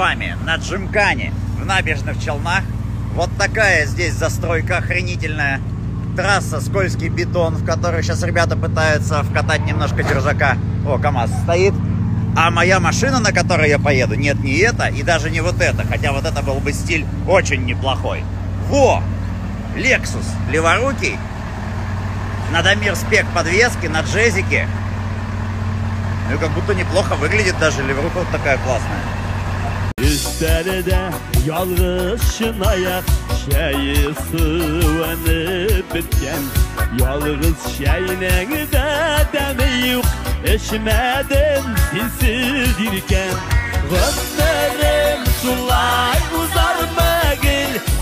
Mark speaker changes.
Speaker 1: вами на Джимкане в Набережных Челнах. Вот такая здесь застройка охренительная. Трасса, скользкий бетон, в который сейчас ребята пытаются вкатать немножко держака. О, КамАЗ стоит. А моя машина, на которой я поеду, нет, не это и даже не вот это. Хотя вот это был бы стиль очень неплохой. Во! Lexus леворукий. На Дамир спек подвески, на джезике. Ну и как будто неплохо выглядит даже, леворука вот такая классная.
Speaker 2: Üstlerinde yalnız şınayak şeyi sıvanıp bitken yalnız şeyine de demi yok eşmeden sizdirken Gönlerim sulay uzarma gel